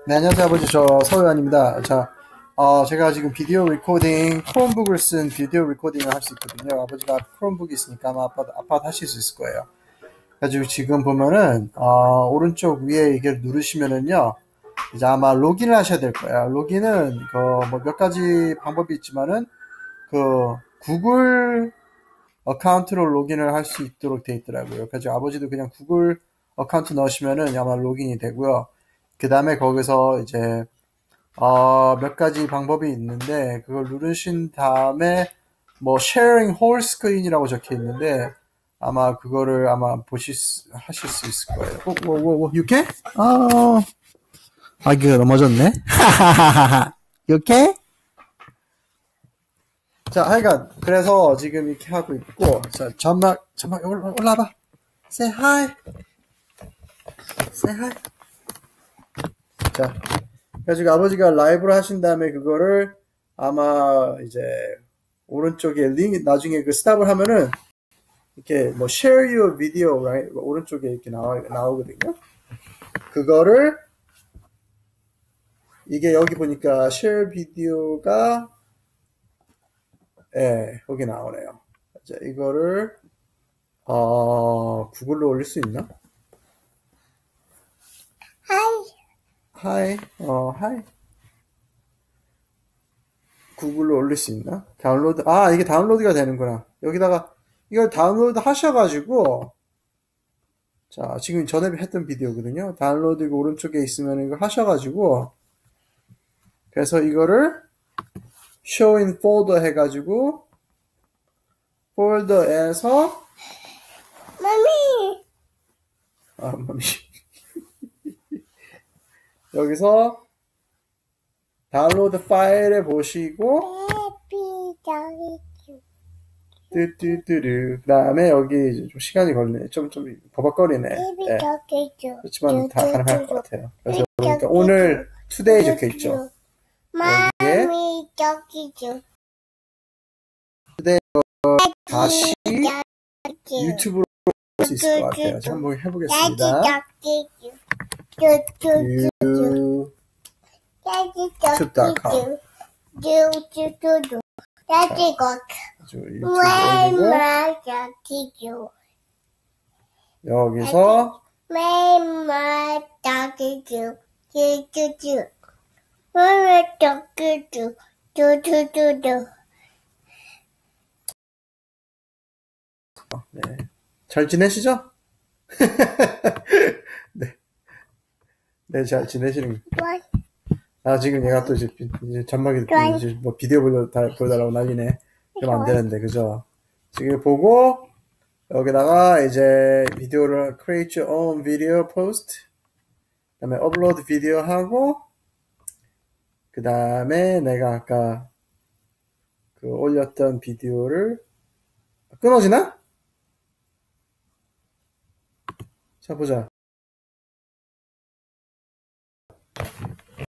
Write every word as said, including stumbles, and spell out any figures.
네, 안녕하세요, 아버지. 저 서우현입니다. 자, 어, 제가 지금 비디오 리코딩, 크롬북을 쓴 비디오 리코딩을 할 수 있거든요. 아버지가 크롬북이 있으니까 아마 아빠, 아빠도 하실 수 있을 거예요. 그래가지고 지금 보면은, 어, 오른쪽 위에 이게 누르시면은요, 이제 아마 로그인을 하셔야 될 거예요. 로그인은, 그, 뭐 몇 가지 방법이 있지만은, 그, 구글 어카운트로 로그인을 할 수 있도록 돼 있더라고요. 그래서 아버지도 그냥 구글 어카운트 넣으시면은 아마 로그인이 되고요. 그 다음에 거기서 이제 어, 몇 가지 방법이 있는데 그걸 누르신 다음에 뭐 sharing whole screen이라고 적혀 있는데 아마 그거를 아마 보실 수, 하실 수 있을 거예요. 어, 뭐, 뭐, 뭐, you okay? 어, 아, 이거 넘어졌네. you okay? 자, 하여간 그래서 지금 이렇게 하고 있고, 자, 점막, 점막 올라, 올라봐. Say hi. Say hi. 자, 그래가지고 아버지가 라이브를 하신 다음에 그거를 아마 이제 오른쪽에 링 나중에 그 스탑을 하면은 이렇게 뭐 share your video right? 오른쪽에 이렇게 나와 나오거든요. 그거를 이게 여기 보니까 share 비디오가 예 여기 나오네요. 자, 이거를 어 구글로 올릴 수 있나? 하이. 하이 어 하이 구글로 올릴 수 있나? 다운로드 아 이게 다운로드가 되는구나. 여기다가 이걸 다운로드 하셔가지고 자, 지금 전에 했던 비디오거든요. 다운로드 이거 오른쪽에 있으면 이거 하셔가지고, 그래서 이거를 show in folder 해가지고, 폴더에서, 마미. 아, 뭐니. 여기서 다운로드 파일에 보시고, 해피 저기. 뚜뚜뚜루. 그 다음에 여기 좀 시간이 걸리네. 좀, 좀 버벅거리네. 해피 네. 저기 줘. 그렇지만 다 가능할 것 같아요. 그래서 그러니까 오늘 투데이 적혀 있죠. 마미 저기 줘. 다시 유튜브로 볼 수 있을 것 같아요. 자, 한번 해보겠습니다. 유, 유튜브 닷컴. 유튜브 올리고, 여기서 매마 저기 줘. 쭈쭈쭈. 매마 저기 줘. 쭈쭈쭈쭈. 네. 잘 지내시죠? 네. 네, 잘 지내시는. 아, 지금 얘가 또 이제, 이제 전막에 이제 뭐 비디오 보여, 다, 보여달라고 난리네. 그러면 안 되는데, 그죠? 지금 보고, 여기다가 이제 비디오를 create your own video post. 그 다음에 upload 비디오 하고, 그 다음에 내가 아까 그 올렸던 비디오를, 끊어지나? 자, 보자.